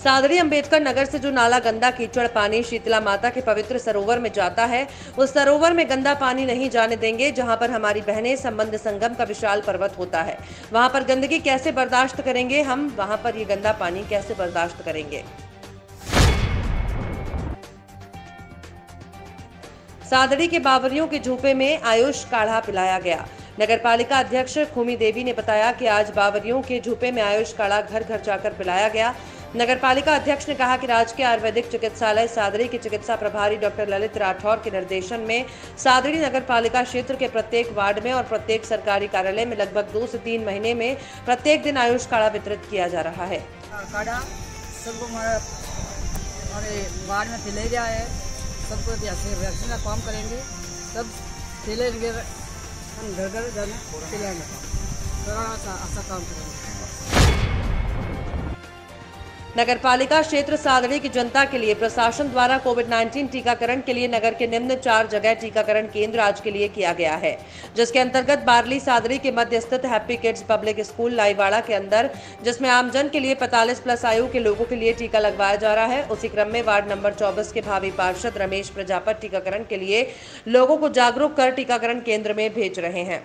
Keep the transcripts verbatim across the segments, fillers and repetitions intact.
सादड़ी अंबेडकर नगर से जो नाला गंदा कीचड़ पानी शीतला माता के पवित्र सरोवर में जाता है, उस सरोवर में गंदा पानी नहीं जाने देंगे। जहां पर हमारी बहनें संबंध संगम का विशाल पर्वत होता है, वहां पर गंदगी कैसे बर्दाश्त करेंगे हम, वहां पर ये गंदा पानी कैसे बर्दाश्त करेंगे। सादड़ी के बावरियों के झूपे में आयुष काढ़ा पिलाया गया। नगर पालिका अध्यक्ष खुमी देवी ने बताया कि आज बावरियों के झूपे में आयुष काढ़ा घर घर जाकर पिलाया गया। नगर पालिका अध्यक्ष ने कहा कि राजकीय आयुर्वेदिक चिकित्सालय सादड़ी के चिकित्सा प्रभारी डॉक्टर ललित राठौर के निर्देशन में सादड़ी नगर पालिका क्षेत्र के प्रत्येक वार्ड में और प्रत्येक सरकारी कार्यालय में लगभग दो से तीन महीने में प्रत्येक दिन आयुष काढ़ा वितरित किया जा रहा है। काढ़ा सबको हमारे वार्ड में पिलाया गया है। सबको वैक्सीन का काम करेंगे, सब पिले हम घर घर जाने पिलाएंगे, थोड़ा अच्छा काम करेंगे। नगर पालिका क्षेत्र सादड़ी की जनता के लिए प्रशासन द्वारा कोविड उन्नीस टीकाकरण के लिए नगर के निम्न चार जगह टीकाकरण केंद्र आज के लिए किया गया है, जिसके अंतर्गत बारली सादड़ी के मध्य स्थित happy kids public school Laiwara के अंदर, जिसमें आमजन के लिए पैंतालीस प्लस आयु के लोगों के लिए टीका लगवाया जा रहा है। उसी क्रम में वार्ड नंबर चौबीस के भावी पार्षद रमेश प्रजापत टीकाकरण के लिए लोगों को जागरूक कर टीकाकरण केंद्र में भेज रहे हैं।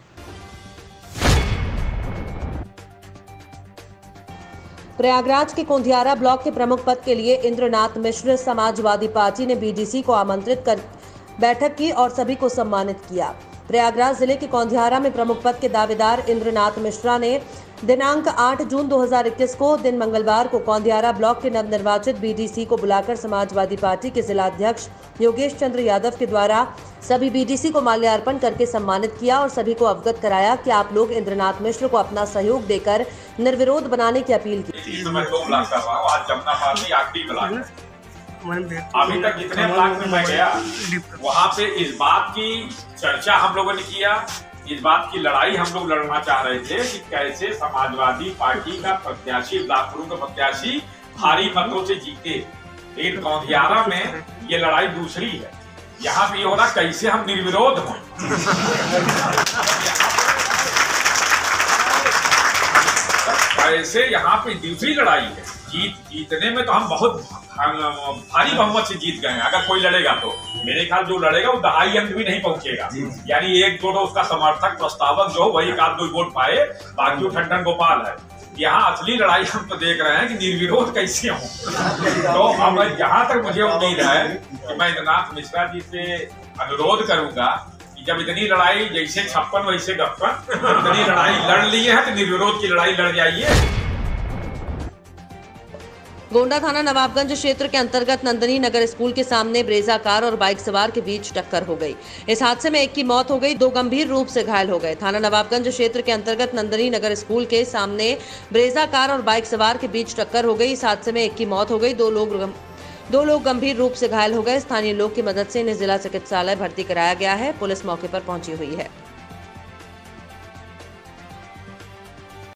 प्रयागराज के कोंधियारा ब्लॉक के प्रमुख पद के लिए इंद्रनाथ मिश्र समाजवादी पार्टी ने बीडीसी को आमंत्रित कर बैठक की और सभी को सम्मानित किया। प्रयागराज जिले के कोंधियारा में प्रमुख पद के दावेदार इंद्रनाथ मिश्रा ने दिनांक आठ जून दो हज़ार इक्कीस को दिन मंगलवार को कोंधियारा ब्लॉक के नवनिर्वाचित बीडीसी को बुलाकर समाजवादी पार्टी के जिला अध्यक्ष योगेश चंद्र यादव के द्वारा सभी बीडीसी को माल्यार्पण करके सम्मानित किया और सभी को अवगत कराया कि आप लोग इंद्रनाथ मिश्र को अपना सहयोग देकर निर्विरोध बनाने की अपील की। अभी तक जितने ब्लॉक में मैं गया वहाँ पे इस बात की चर्चा हम लोगों ने किया, इस बात की लड़ाई हम लोग लड़ना चाह रहे थे कि कैसे समाजवादी पार्टी का प्रत्याशी ब्लॉक प्रमुख का प्रत्याशी भारी मतों से जीते। लेकिन कोंधियारा में ये लड़ाई दूसरी है, यहाँ पे ये हो रहा कैसे हम निर्विरोध हों। ऐसे यहाँ पे दूसरी लड़ाई है। जीत जीतने में तो हम बहुत भारी बहुमत से जीत गए हैं। अगर कोई लड़ेगा तो मेरे ख्याल जो लड़ेगा वो दहाई अंक भी नहीं पहुंचेगा, यानी एक दो उसका समर्थक प्रस्तावक जो वही एक आध दो वोट पाए, बाकी ठंडन गोपाल है। यहाँ असली लड़ाई हम तो देख रहे हैं कि निर्विरोध कैसे हो। तो हम जहाँ तक मुझे उम्मीद है कि मैं इंद्रनाथ मिश्रा जी से अनुरोध करूंगा कि जब इतनी लड़ाई जैसे छप्पन वैसे गप्पन इतनी लड़ाई लड़ लिए हैं तो निर्विरोध की लड़ाई लड़ जाइए। गोंडा थाना नवाबगंज क्षेत्र के अंतर्गत नंदनी नगर स्कूल के सामने ब्रेजा कार और बाइक सवार के बीच टक्कर हो गई। इस हादसे में एक की मौत हो गई, दो गंभीर रूप से घायल हो गए। थाना नवाबगंज क्षेत्र के अंतर्गत नंदनी नगर स्कूल के सामने ब्रेजा कार और बाइक सवार के बीच टक्कर हो गई। इस हादसे में एक की मौत हो गई, दो लोग दो लोग गंभीर रूप से घायल हो गए। स्थानीय लोग की मदद से इन्हें जिला चिकित्सालय भर्ती कराया गया है। पुलिस मौके पर पहुंची हुई है।